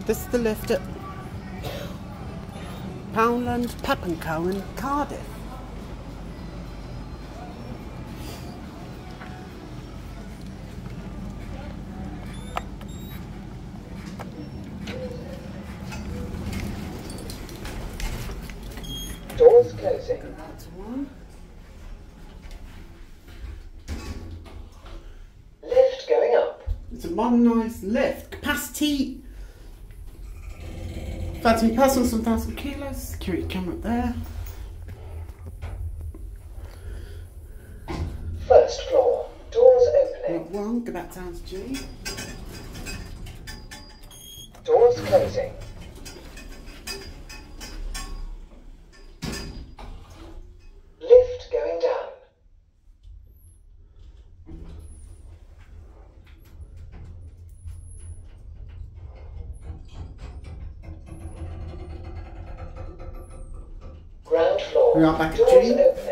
This is the lift at Poundland, Pep & Co in Cardiff. Doors closing. That's one. Lift going up. It's a modernised lift. Capacity 13 persons, 1,000 kilos. Security camera there. First floor. Doors opening. Not one. Go back down to G. Doors closing. Lift going down. Ground floor. We are back at Doors G. opening.